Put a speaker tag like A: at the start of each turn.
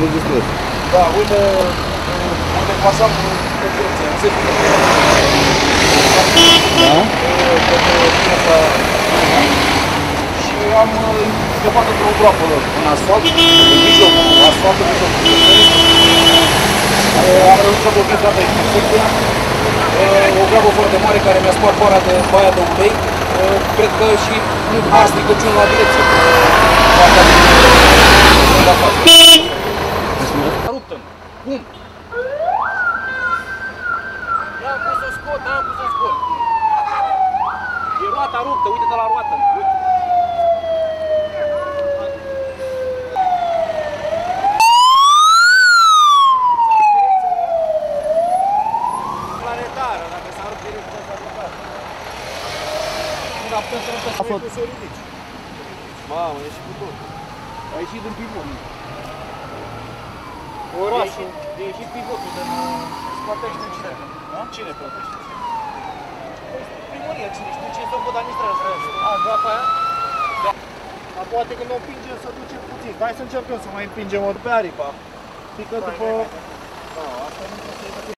A: distrus.
B: Da, uite, unde pasam pe direcție, în zepul.
A: Da?
B: Și am scăpat într-o groapă în asfalt, în mijlocul asfaltului, în mijlocul am reușit să blochez toată intersecția. O grabă foarte mare care mi-a spart baia de ulei. Cred că și a stricăciuni la direcție. Ruptă-mi. Cum? N-am pus să scot, n-am pus să scot. E roata ruptă, uite-te la roată. Uite. Planetară, dacă s-a rupt direcția, s-a rupt. Dar putem să nu să cu să o ridici. Mamă, e și cu tot. A ieșit din pivot. Orașul. E ieșit pivotul din scoatește cine? Cine plătește? Primăria, cine știu ce s-o văd administrarea. A, groapa aia? Da. Dar poate că ne împingem să ducem puțin. Hai să încercăm să mai împingem o pe aripa. Pică după... Da, asta nu trebuie să